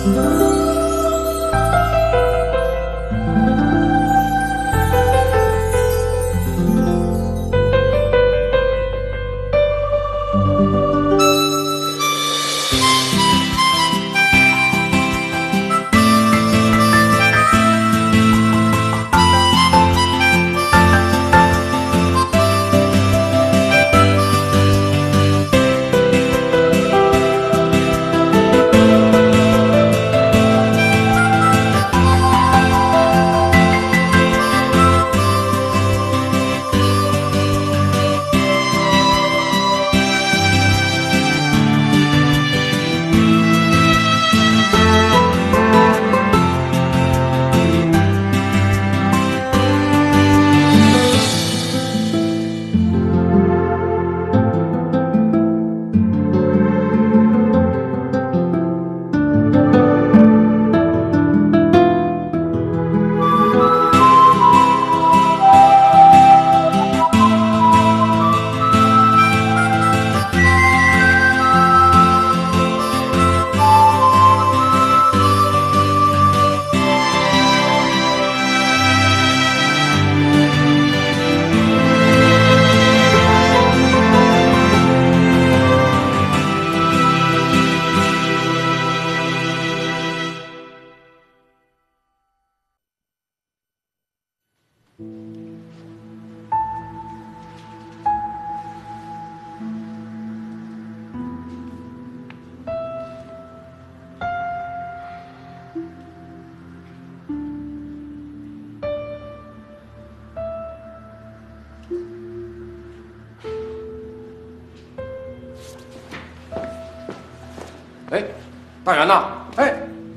哎，大元呐！哎，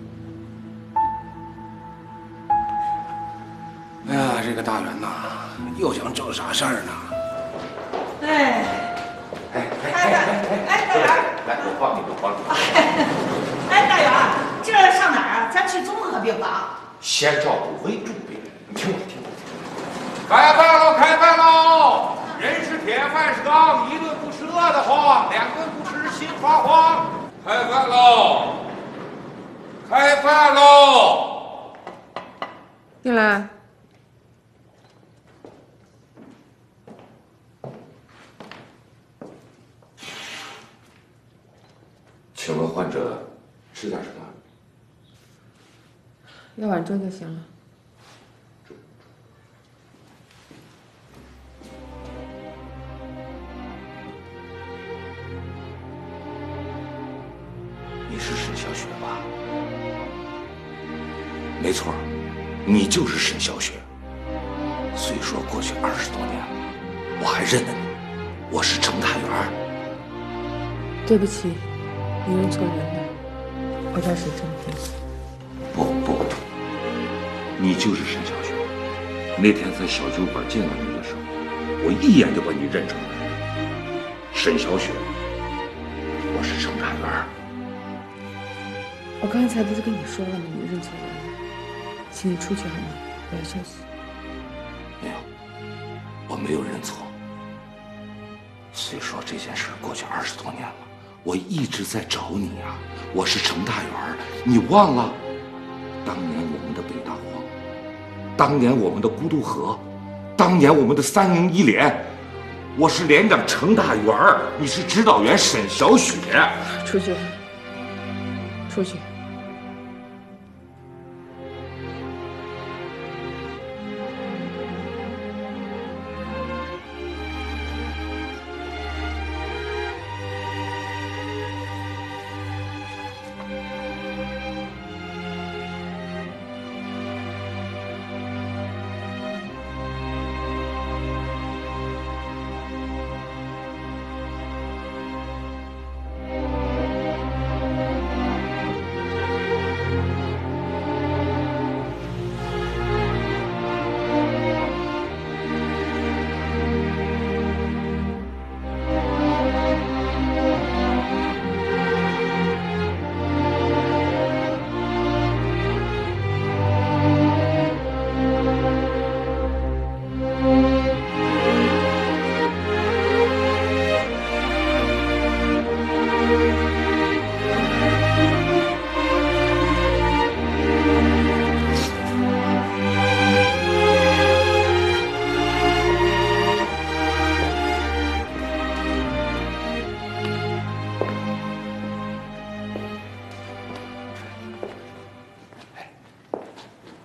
哎呀，这个大元呐，又想整啥事儿呢？ 哎，大元， 来，我帮你， 哎，大元，这上哪儿啊？咱去综合病房。 先照顾危重病人，你听我的，听我的。开饭喽，开饭喽！人是铁，饭是钢，一顿不吃饿得慌，两顿不吃心慌慌。开饭喽！开饭喽！ 进来。 请问患者吃点什么？ 要碗粥就行了。 你是沈小雪吧？没错，你就是沈小雪。虽说过去20多年了，我还认得你，我是程大元。 对不起，你认错人了，我叫沈正平。 不，你就是沈小雪。那天在小酒馆见到你的时候，我一眼就把你认出来了。沈小雪，我是程大元。 我刚才不是跟你说了吗？你认错人了，请你出去好吗？我要休息。 没有，我没有认错。虽说这件事过去20多年了，我一直在找你呀。我是程大元，你忘了？当年我们的北大荒，当年我们的孤独河，当年我们的3营1连，我是连长程大元，你是指导员沈小雪。 出去，出去。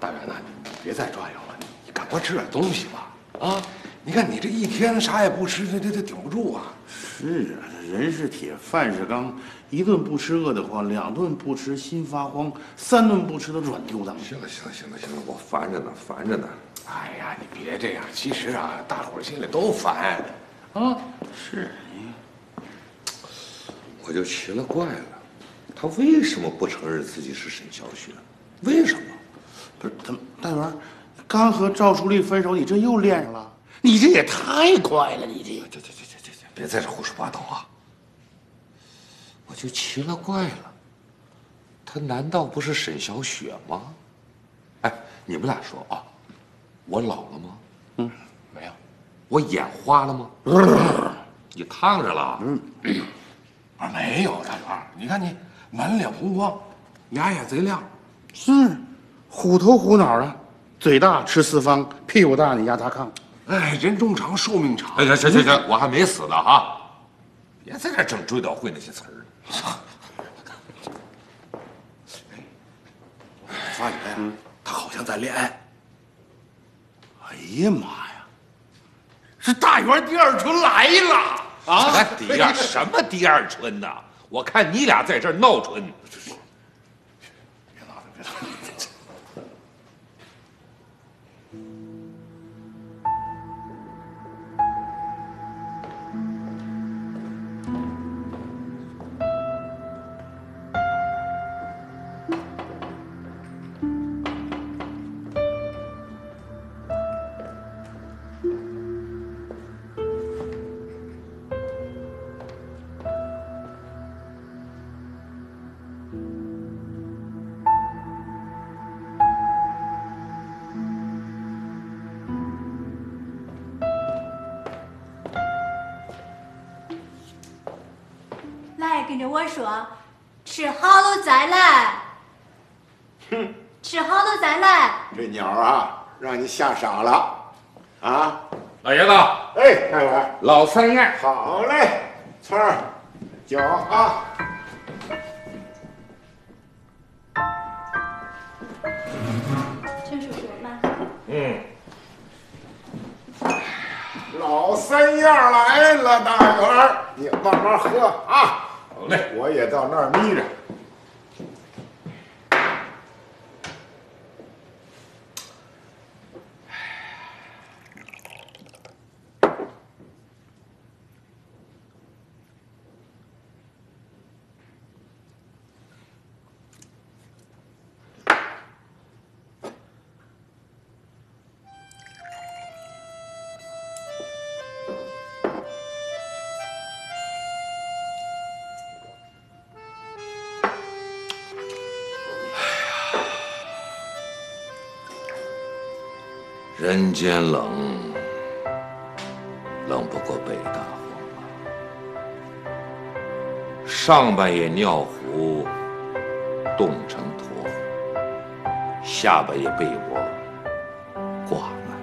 大元呐，你别再转悠了，你赶快吃点东西吧。啊，你看你这一天啥也不吃，这顶不住啊。 是啊，人是铁，饭是钢，一顿不吃饿得慌，2顿不吃心发慌，3顿不吃都软丢当。 行了，我烦着呢。哎呀，你别这样。其实啊，大伙儿心里都烦。啊， 是你， 我就奇了怪了，他为什么不承认自己是沈小雪？为什么？ 不是他大元，刚和赵淑丽分手，你这又恋上了？你这也太快了，你这。 别在这胡说八道啊！我就奇了怪了，她难道不是沈小雪吗？哎，你们俩说啊，我老了吗？没有。我眼花了吗？你烫着了？啊，没有，大元，你看你满脸红光，俩眼贼亮。 是，虎头虎脑的，嘴大吃四方，屁股大你压他炕。 哎，人中长，寿命长。哎，行，我还没死呢哈！别在这整追悼会那些词儿。发觉呀，他好像在恋爱。 哎呀妈呀，是大元第二春来了啊！什么第二春呐？我看你俩在这儿闹春。别闹了。 跟着我说，吃好了再来。吃好了再来。 这鸟啊，让你吓傻了，啊！ 老爷子， 哎，大元， 老三样。 好嘞，村儿，酒啊。 陈叔叔慢。 老三样来了，大元，你慢慢喝啊。 好嘞， 我也到那儿眯着。 人间冷，冷不过北大荒啊！上半夜尿壶冻成坨，下半夜被窝挂难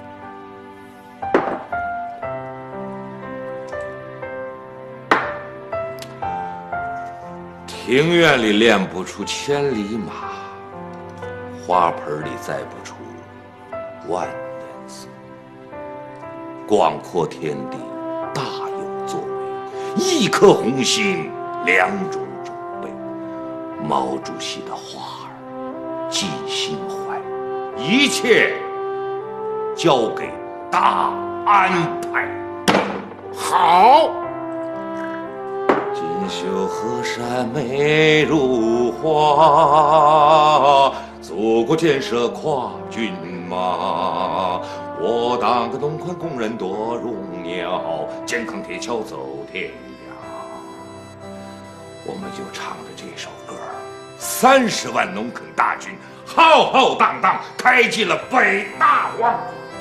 受。庭院里练不出千里马，花盆里栽不出万年丝。广阔天地大有作为，一颗红心，2种准备。毛主席的话儿记心怀，一切交给大安排。 好。 锦绣河山美如画，祖国建设跨骏马。我当个东宽工人多荣耀，健康铁锹走天涯。我们就唱着这首歌，30万农垦大军浩浩荡荡开进了北大荒。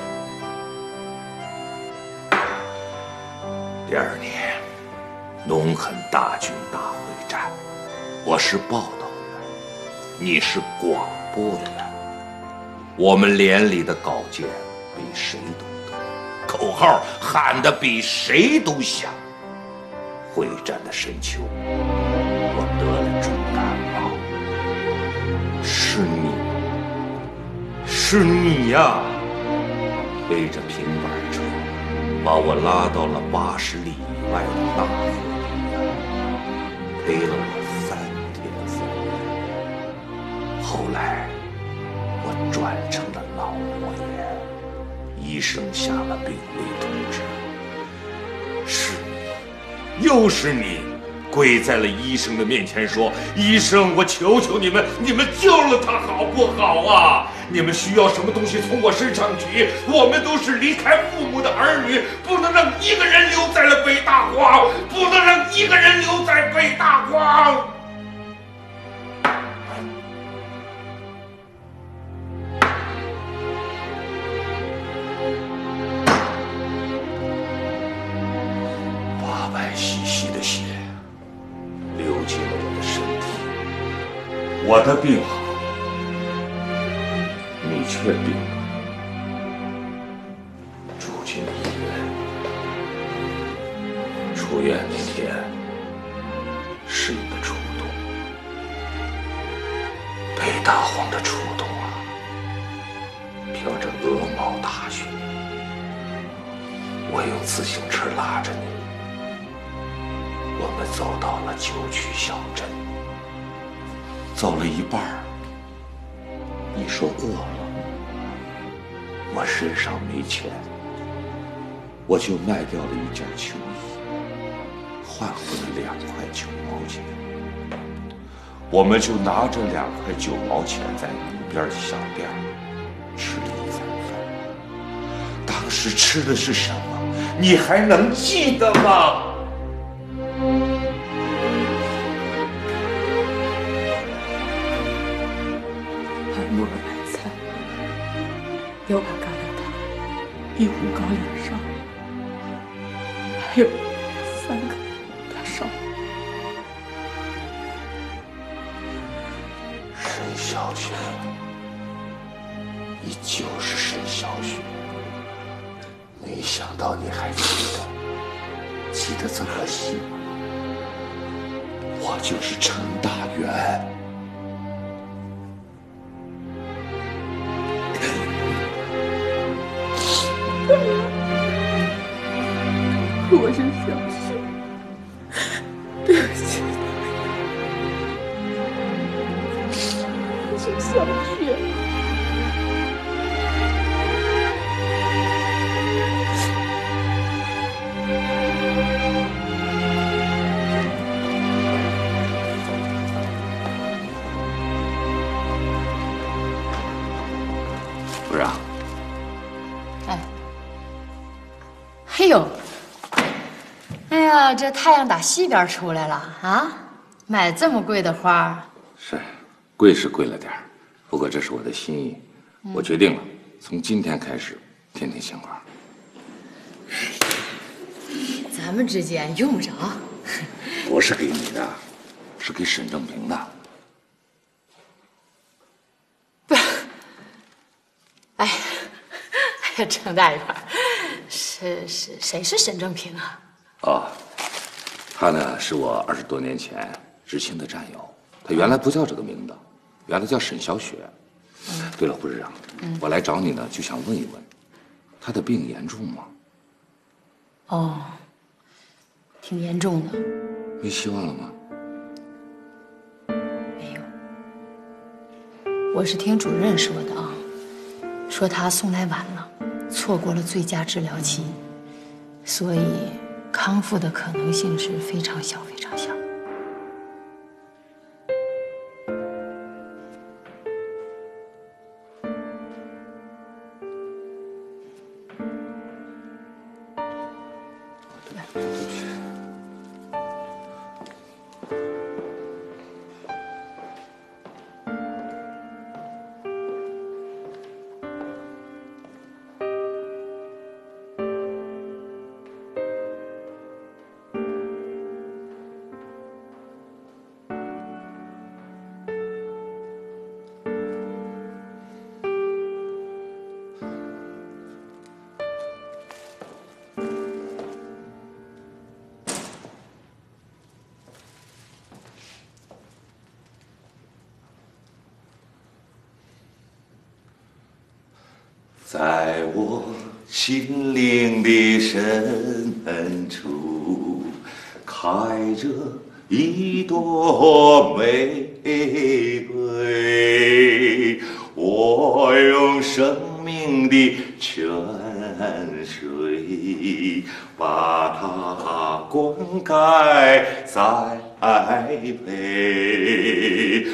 第2年，农垦大军大会战，我是报道员，你是广播员。我们连里的稿件比谁都多，口号喊得比谁都响。会战的深秋，我得了重感冒，是你是你呀，背着平板车，把我拉到了80里以外的大河里，陪了我3天3夜。后来，我转成了脑膜炎，医生下了病危通知。是你，又是你，跪在了医生的面前说：“医生，我求求你们，你们救了他好不好啊？你们需要什么东西从我身上取？我们都是离开父母的儿女，不能让一个人留在了北大荒，不能让一个人留在北大荒。”白白兮兮的血流进了我的身体，我的病好，你却病了，住进了医院。出院那天是你的触动，北大荒的触动啊，飘着鹅毛大雪，我用自行车拉着你。我们走到了旧区小镇，走了一半儿，你说饿了，我身上没钱，我就卖掉了一件秋衣，换回了2块9毛钱。我们就拿着2块9毛钱在路边小店吃了一餐饭。当时吃的是什么？你还能记得吗？ 木耳白菜，6碗疙瘩汤，1壶高粱烧，还有3个大烧。 沈小雪，你就是沈小雪，没想到你还记得这么细。我就是程大元。 我是小雪，对不起，我是小雪。 不让。 哎呦，哎呀，这太阳打西边出来了啊！买这么贵的花， 是，贵是贵了点儿，不过这是我的心意，我决定了，从今天开始，天天献花。 咱们之间用不着。 不是给你的，是给沈正平的。 不是，哎呀，程大元，谁是沈正平啊？ 哦，他呢是我20多年前知青的战友，他原来不叫这个名字，原来叫沈小雪。对了，胡市长，我来找你呢，就想问一问，他的病严重吗？ 哦，挺严重的。 没希望了吗？ 没有，我是听主任说的啊，说他送来晚了，错过了最佳治疗期，所以康复的可能性是非常小非常小。 在我心灵的深处，开着一朵玫瑰，我用生命的泉水把它灌溉栽培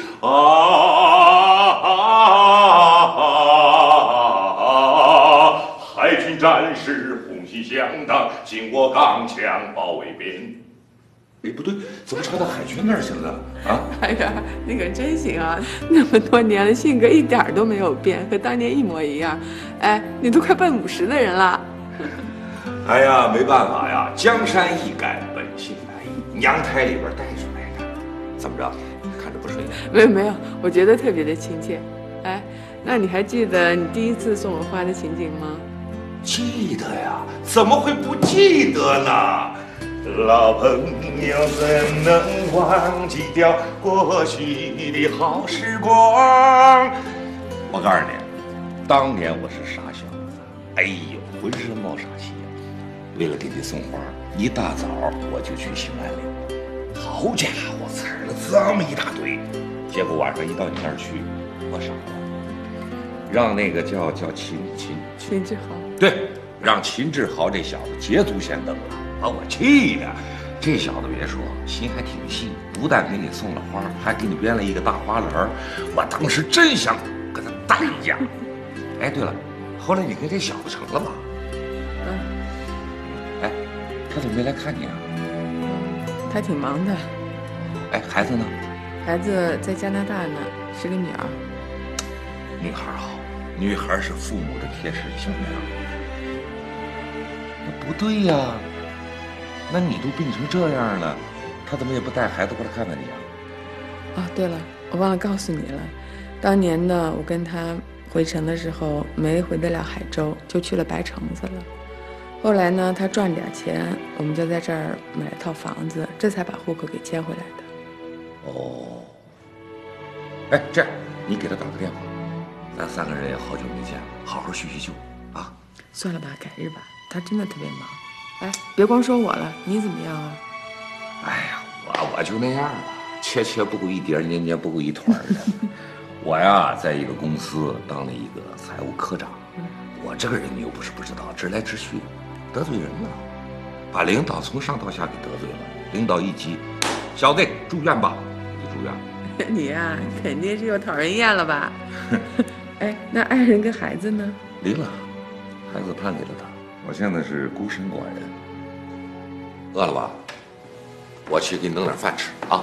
海军战士红心相当，紧握钢枪保卫边。哎，不对，怎么唱到海军那儿去了呢？啊， 大元，你可真行啊！那么多年了，性格一点都没有变，和当年一模一样。哎，你都快奔50的人了。 哎呀，没办法呀，江山易改，本性难移，娘胎里边带出来的。怎么着？看着不顺眼？ 没有，我觉得特别的亲切。哎，那你还记得你第一次送我花的情景吗？ 记得呀，怎么会不记得呢？老朋友怎能忘记掉过去的好时光？我告诉你，当年我是傻小子，哎呦，浑身冒傻气呀！为了给你送花，一大早我就去兴安岭，好家伙，采了这么一大堆，结果晚上一到你那儿去，我傻了，让那个叫秦志豪， 对，让秦志豪这小子捷足先登了。把我气的，这小子别说，心还挺细，不但给你送了花，还给你编了一个大花篮。我当时真想跟他打一架。哎，对了，后来你跟这小子成了吧？ 嗯。 哎，他怎么没来看你啊？ 他挺忙的。 哎，孩子呢？ 孩子在加拿大呢，是个女儿。 女孩好，女孩是父母的贴身小棉袄。那不对呀。那你都病成这样了，他怎么也不带孩子过来看看你啊？ 哦，对了，我忘了告诉你了，当年呢，我跟他回城的时候没回得了海州，就去了白城子了。后来呢，他赚点钱，我们就在这儿买了套房子，这才把户口给迁回来的。 哦，哎，这样你给他打个电话，咱3个人也好久没见了，好好叙叙旧啊。 算了吧，改日吧，他真的特别忙。哎，别光说我了，你怎么样啊？ 哎呀，我就那样吧，切不够一碟，捏不够一团的。我呀，在一个公司当了一个财务科长，我这个人你又不是不知道，直来直去，得罪人了，把领导从上到下给得罪了。领导一急，小子住院吧，你住院。 你呀，肯定是又讨人厌了吧？哎，那爱人跟孩子呢？ 离了，孩子判给了他。我现在是孤身寡人，饿了吧？我去给你弄点饭吃啊。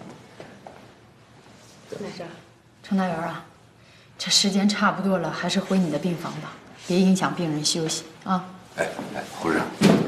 程大元啊，这时间差不多了，还是回你的病房吧，别影响病人休息啊。 哎，胡市长，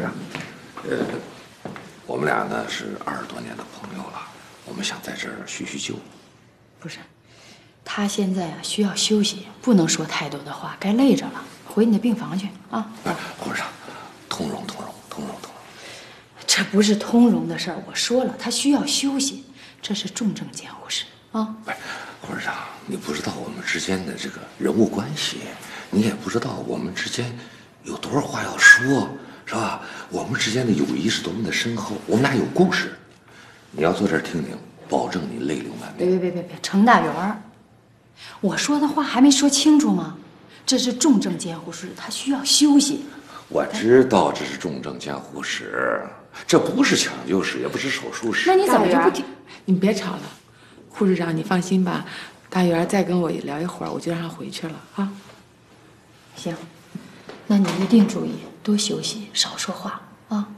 我们俩呢是20多年的朋友了，我们想在这儿叙叙旧。 不是，他现在啊需要休息，不能说太多的话，该累着了。回你的病房去啊！ 胡市长，通融。 这不是通融的事儿，我说了，他需要休息，这是重症监护室啊。 胡市长，你不知道我们之间的这个人物关系，你也不知道我们之间有多少话要说，是吧？我们之间的友谊是多么的深厚，我们俩有故事。你要坐这儿听听，保证你泪流满面。 别，程大元，我说的话还没说清楚吗？这是重症监护室，他需要休息。 我知道这是重症监护室，这不是抢救室，也不是手术室。 那你怎么就不听？ 你别吵了，护士长，你放心吧，大元再跟我聊一会儿，我就让他回去了啊。 行，那你一定注意，多休息，少说话啊。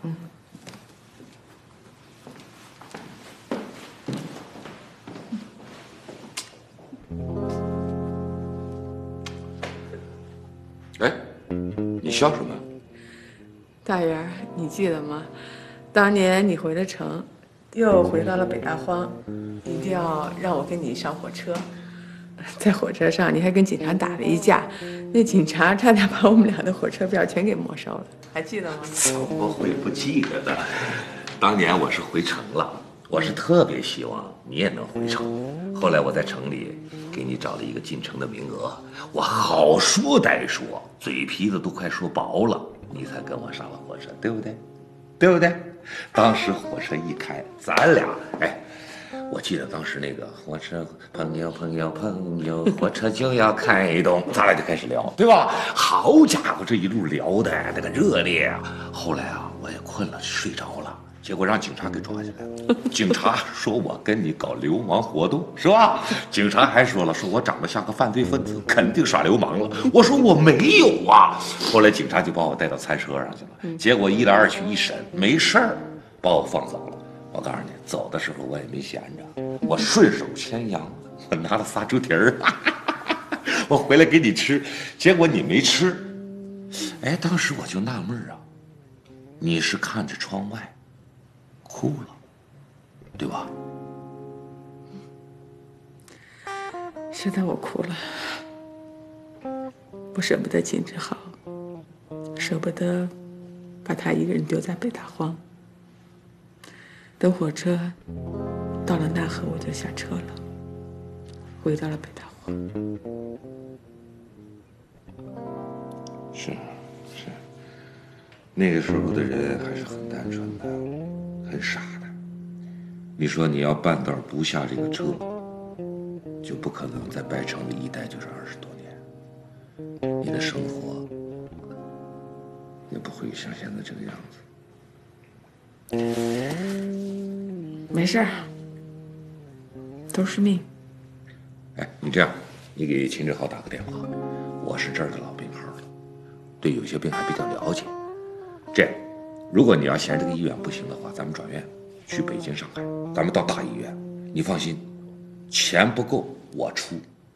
哎，你笑什么？ 大元，你记得吗？当年你回了城，又回到了北大荒，一定要让我跟你上火车。在火车上，你还跟警察打了一架，那警察差点把我们俩的火车票全给没收了，还记得吗？ 怎么会不记得呢？当年我是回城了， 我是特别希望你也能回城。后来我在城里给你找了一个进城的名额，我好说歹说，嘴皮子都快说薄了，你才跟我上了火车，对不对？对不对？当时火车一开，咱俩我记得当时那个火车朋友，火车就要开动，咱俩就开始聊，对吧？好家伙，这一路聊的那个热烈啊！后来啊，我也困了，睡着了，结果让警察给抓起来了。警察说我跟你搞流氓活动，是吧？警察还说了，说我长得像个犯罪分子，肯定耍流氓了。我说我没有啊。后来警察就把我带到餐车上去了，结果一来二去一审，没事儿，把我放走了。我告诉你，走的时候我也没闲着，我顺手牵羊，我拿了仨猪蹄儿，我回来给你吃，结果你没吃。当时我就纳闷啊，你是看着窗外哭了，对吧？ 是的，我哭了，我舍不得金志豪，舍不得把他一个人丢在北大荒。等火车到了纳河，我就下车了，回到了北大荒。 是，那个时候的人还是很单纯的，很傻的。你说你要半道不下这个车，就不可能在白城里一待就是20多年，你的生活也不会像现在这个样子。 没事儿，都是命。 你这样，你给秦志豪打个电话，我是这儿的老病号了，对有些病还比较了解。这样，如果你要嫌这个医院不行的话，咱们转院去北京、上海，咱们到大医院。你放心，钱不够我出。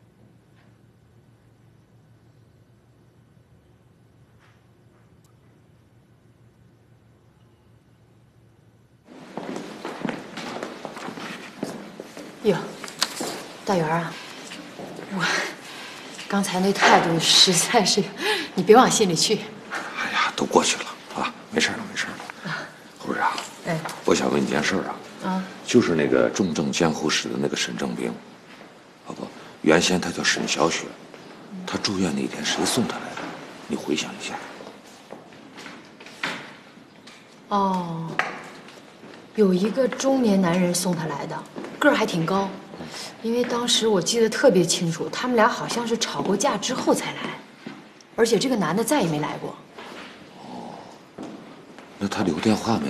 哟，大元啊，我刚才那态度实在是，你别往心里去。 哎呀，都过去了啊，没事了。护士长，我想问你件事啊，就是那个重症监护室的那个沈正兵，原先他叫沈小雪，他住院那天谁送他来的？你回想一下。 哦，有一个中年男人送他来的，个儿还挺高，因为当时我记得特别清楚，他们俩好像是吵过架之后才来，而且这个男的再也没来过。 那他留电话没？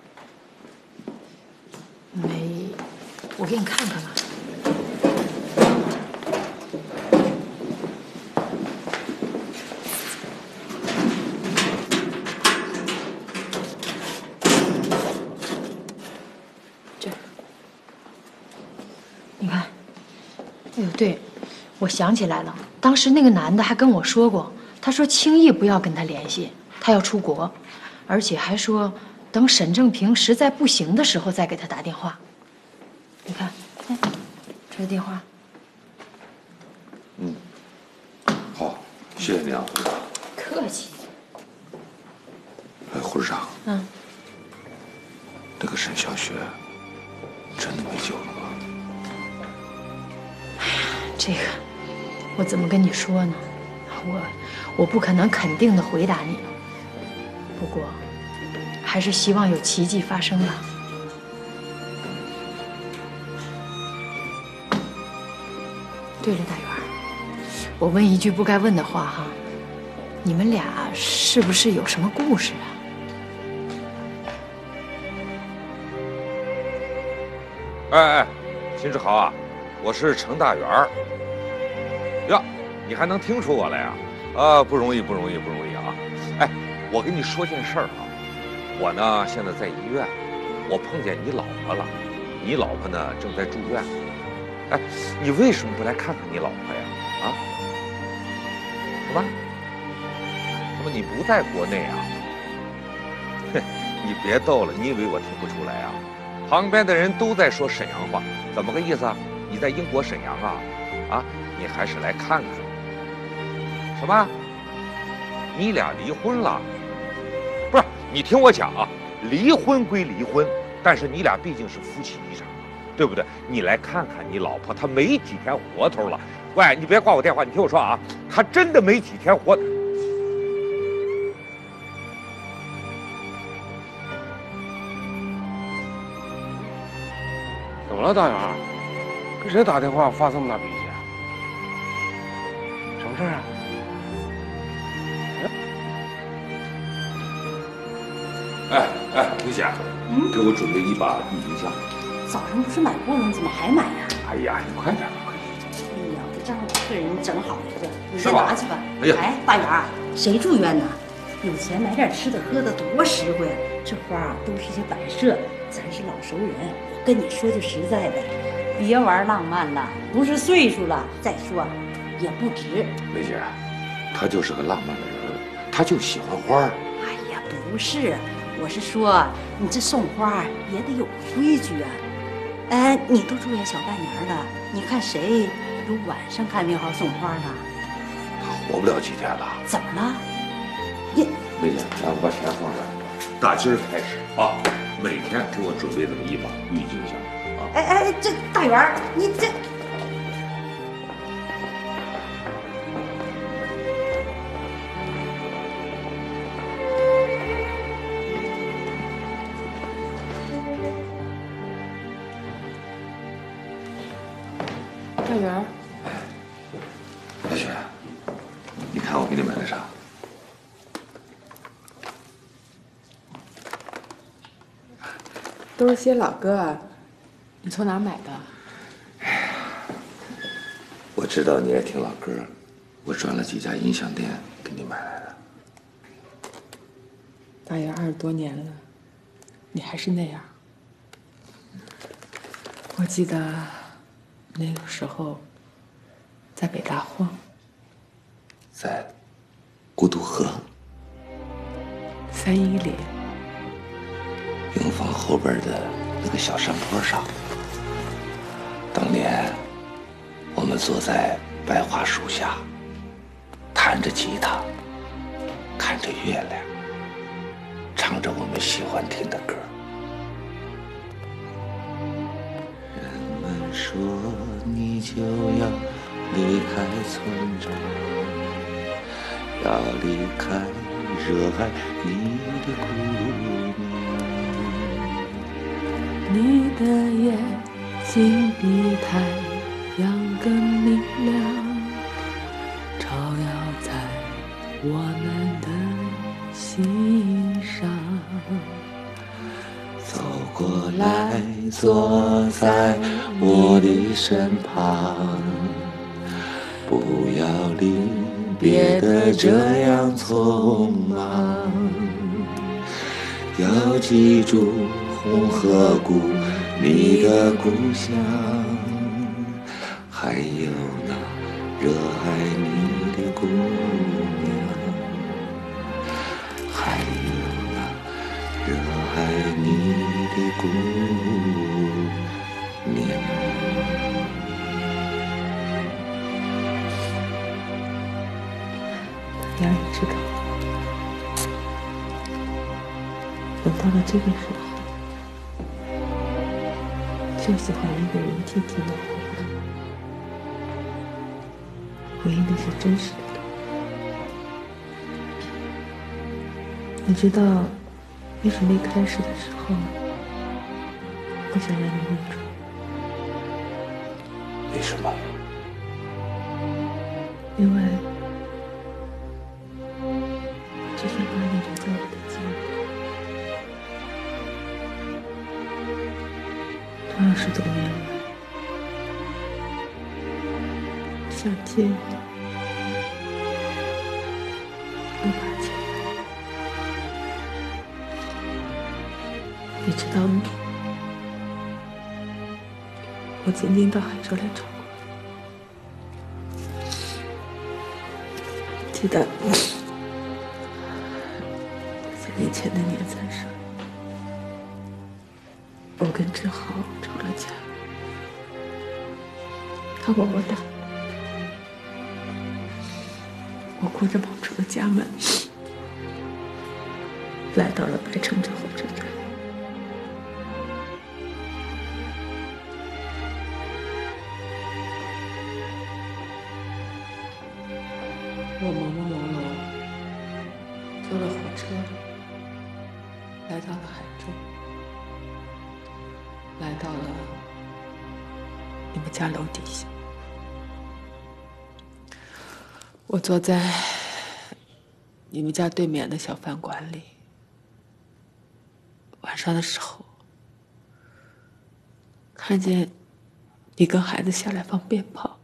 没，我给你看看吧。这，你看。哎呦，对，我想起来了，当时那个男的还跟我说过，他说轻易不要跟他联系，他要出国。而且还说，等沈正平实在不行的时候再给他打电话。你看，这是电话。 好，谢谢你啊，护士长。 客气。 护士长，那个沈小雪真的没救了吗？ 这个，我怎么跟你说呢？我不可能肯定的回答你。不过，还是希望有奇迹发生吧。对了，大元，我问一句不该问的话哈，你们俩是不是有什么故事啊？ 秦志豪啊，我是程大元儿。呀，你还能听出我来呀？不容易啊！我跟你说件事儿啊，我呢现在在医院，我碰见你老婆了，你老婆呢正在住院。你为什么不来看看你老婆呀？什么？你不在国内啊？你别逗了，你以为我听不出来啊？旁边的人都在说沈阳话，怎么个意思啊？你在英国沈阳啊？你还是来看看。什么？你俩离婚了？不是，你听我讲啊，离婚归离婚， 但是你俩毕竟是夫妻一场，对不对？你来看看你老婆，她没几天活头了。喂，你别挂我电话，你听我说啊，她真的没几天活。 怎么了，大元？跟谁打电话发这么大脾气啊？什么事啊？ 哎，李姐，给我准备一把郁金香。 早上不是买过了，你怎么还买呀？ 哎呀，你快点吧，快点。 哎呀，我这正好给人整好了这，你是吧先拿去吧。 哎呀大元儿，谁住院呢？有钱买点吃的喝的多实惠啊！这花啊都是些摆设，咱是老熟人，我跟你说句实在的，别玩浪漫了，不是岁数了，再说也不值。 梅姐，他就是个浪漫的人，他就喜欢花儿。 哎呀，不是，我是说你这送花也得有规矩啊。哎，你都住院小半年了，你看谁有晚上开庙号送花的？ 他活不了几天了。 怎么了？你梅姐，让我把钱放这儿，打今儿开始啊，每天给我准备这么一把郁金香啊。 哎，这大元儿，你这。 大元， 小雪，你看我给你买的啥？ 都是些老歌啊，你从哪儿买的？ 我知道你爱听老歌，我转了几家音响店给你买来的。 大元20多年了，你还是那样。我记得那个时候在北大荒， 在孤独河 310 营房后边的那个小山坡上，当年我们坐在白桦树下，弹着吉他，看着月亮，唱着我们喜欢听的歌。人们说你就要离开村庄，要离开热爱你的姑娘。 你的眼睛比太阳更明亮，照耀在我们的心上。 走过来，坐在我的身旁，不要离别的这样匆忙，要记住红河谷，你的故乡，还有那热爱你的姑娘，还有那热爱你的姑娘。 娘也知道，等到了这个时候，就喜欢一个人静静的回忆那些真实的东西。你知道，越是没开始的时候，我想让你稳住。 为什么？ 因为只想把你留在我的家里。都20多年了，想见你，无法见你。你知道吗？我曾经到海州来找过。记得3年前的年3十，我跟志豪吵了架，他把我打，我哭着跑出了家门，来到了白城这火车站。 我朦朦胧胧坐了火车，来到了海州，来到了你们家楼底下。我坐在你们家对面的小饭馆里，晚上的时候看见你跟孩子下来放鞭炮。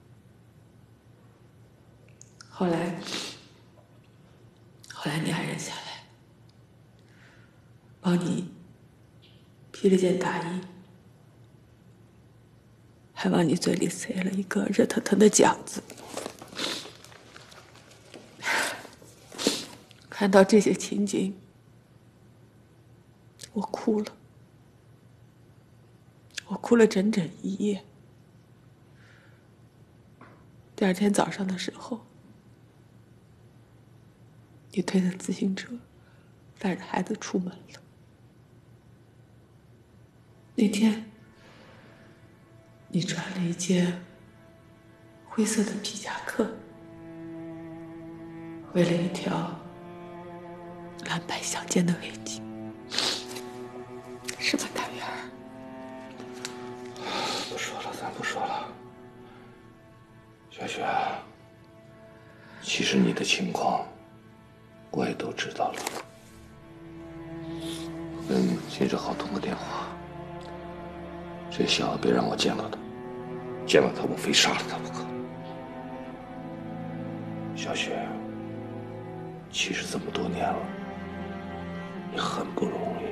后来你爱人下来，帮你披了件大衣，还往你嘴里塞了一个热腾腾的饺子。看到这些情景，我哭了，我哭了整整一夜。第二天早上的时候，你推着自行车，带着孩子出门了。那天，你穿了一件灰色的皮夹克，围了一条蓝白相间的围巾，是吧，大元儿？ 不说了，咱不说了。小雪，其实你的情况我也都知道了。跟金志豪通个电话，这小子别让我见到他，见到他我非杀了他不可。小雪，其实这么多年了，你很不容易。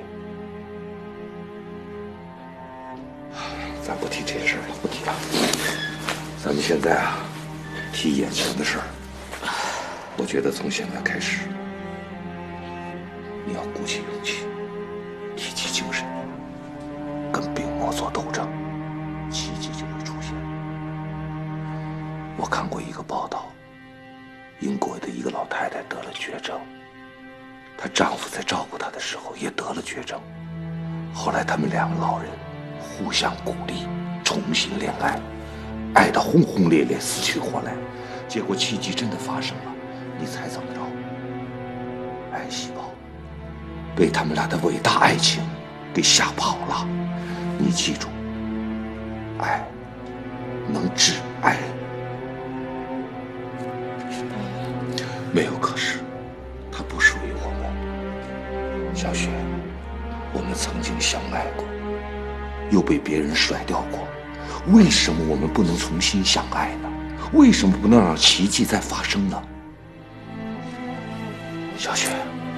咱不提这些事儿了，不提了。咱们现在啊，提眼前的事儿。我觉得从现在开始，你要鼓起勇气，提起精神，跟病魔做斗争，奇迹就会出现。我看过一个报道，英国的一个老太太得了绝症，她丈夫在照顾她的时候也得了绝症，后来他们两个老人互相鼓励，重新恋爱，爱得轰轰烈烈，死去活来，结果奇迹真的发生了。你猜怎么着？癌细胞被他们俩的伟大爱情给吓跑了。你记住，爱能治癌。没有可是，它不属于我们。小雪，我们曾经相爱过，又被别人甩掉过，为什么我们不能重新相爱呢？为什么不能让奇迹再发生呢？小雪，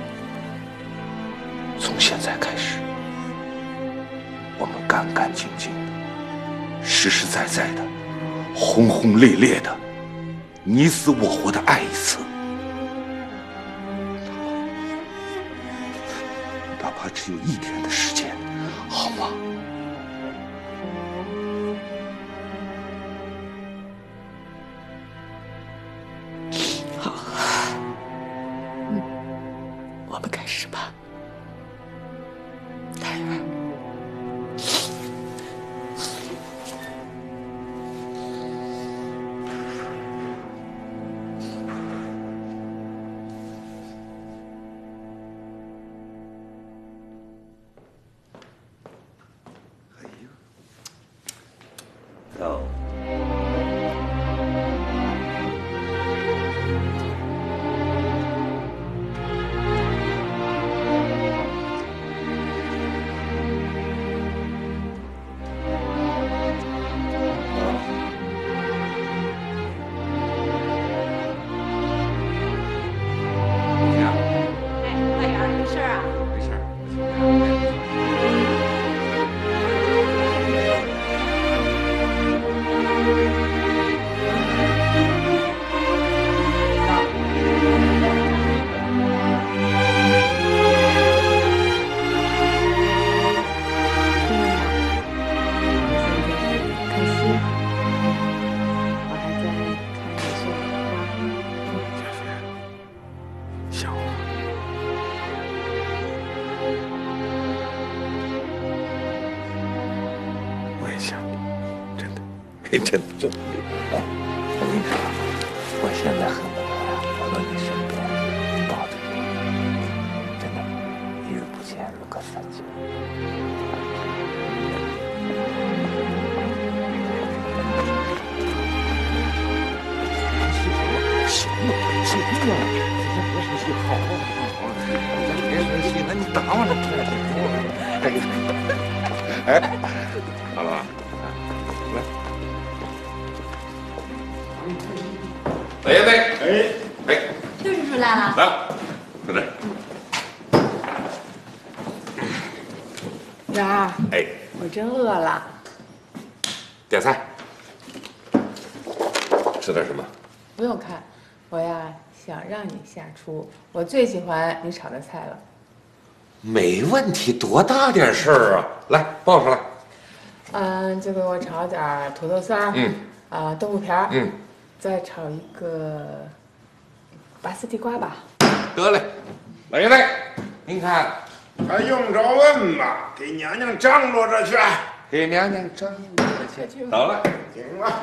从现在开始，我们干干净净的、实实在在的、轰轰烈烈的、你死我活的爱一次，哪怕只有一天的时间，好吗？ 我们开始吧，大元儿。 走。真的啊！我跟你说，我现在恨不得搁你身边，抱着你，真的，一日不见如隔三秋。行了，行了，别生气，好了，好了，别生气了，你打我这哎，好了吧？来，来，哎， 六叔叔来了。 来了，在这儿。 元儿， 哎， 我真饿了。 点菜，吃点什么？ 不用看，我呀想让你下厨，我最喜欢你炒的菜了。 没问题，多大点事儿啊！来，报出来。 就给我炒点土豆丝儿，豆腐皮儿，再炒一个拔丝地瓜吧。 得嘞，老爷子，您看， 还用着问吗？给娘娘张罗着去。 给娘娘张罗去。走了。 行了。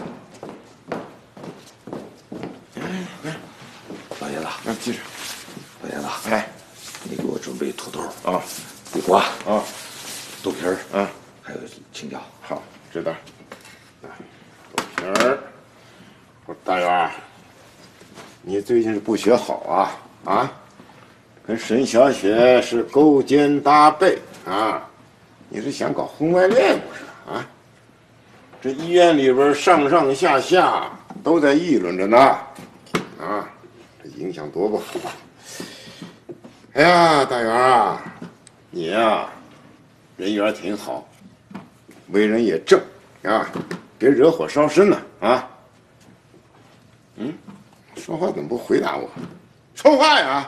老爷子， 记着。 老爷子， 哎， 你给我准备土豆啊， 地瓜啊， 豆皮儿， 啊， 还有青椒。 好，知道。豆皮儿，我说大元，你最近是不学好啊？啊，跟沈小雪是勾肩搭背啊？你是想搞婚外恋不是啊？这医院里边上上下下都在议论着呢，啊，这影响多不好。哎呀，大元啊，你呀，人缘挺好，为人也正啊，别惹火烧身了啊。说话怎么不回答我？说话呀！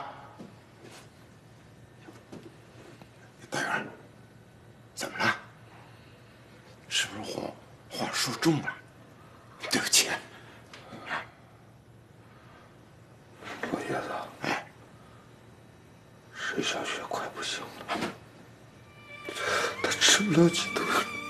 大元，怎么了？是不是话说重了？对不起。 老爷子，哎，沈小雪快不行了，她吃不了几顿。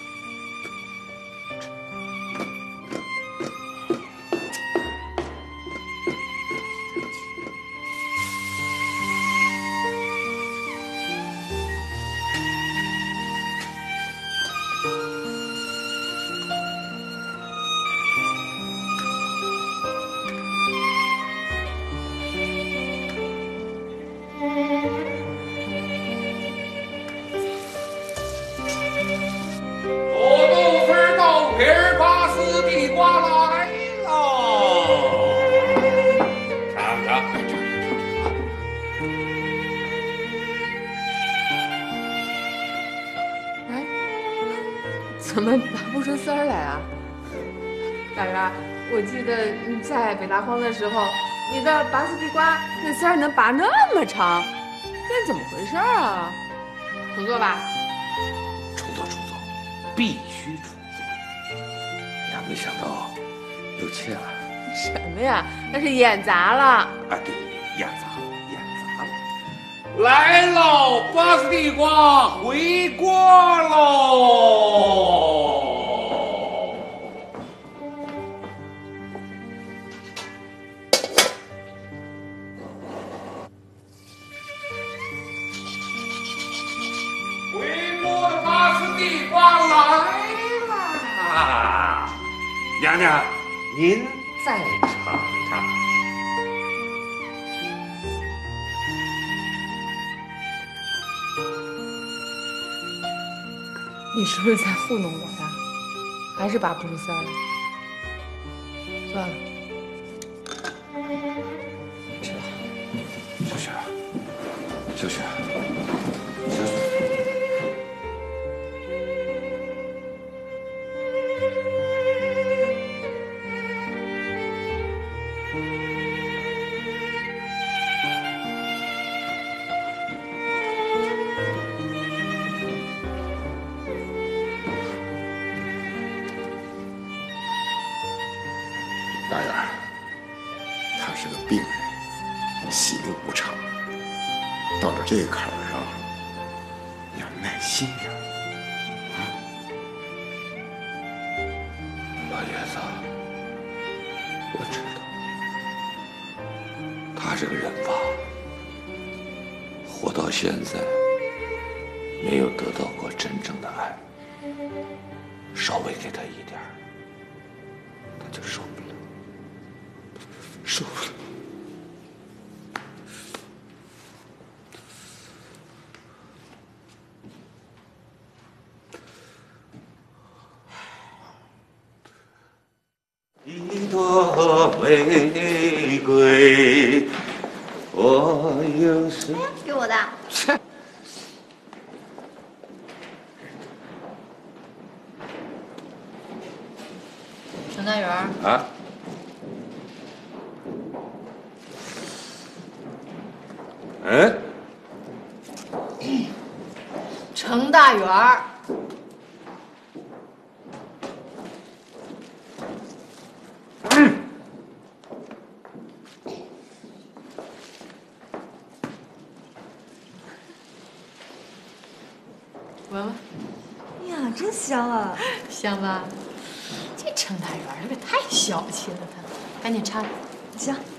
怎么拔不出丝儿来啊？大元，我记得你在北大荒的时候，你的拔丝地瓜那丝儿能拔那么长，那怎么回事啊？重做吧。 重做，必须重做。哎呀，没想到又切了。 什么呀？那是演砸了。 哎，对，演砸了。来喽，拔丝地瓜回锅喽！回锅的拔丝地瓜来啦！娘娘，您再尝尝。 你是不是在糊弄我呀？还是拔不出丝儿来？算了，吃吧。 小雪， 大元，他是个病人，喜怒无常，到了这个坎儿上，你要耐心点。 老爷子，我知道， 这个人吧，活到现在没有得到过真正的爱，稍微给他一点儿，他就受不了，受不了。一朵玫瑰，我有时。 给我的。程大元啊？嗯？ 程大元儿。 闻闻， 哎呀，真香啊！ 香吧？这程大元儿可太小气了，他赶紧插。 行。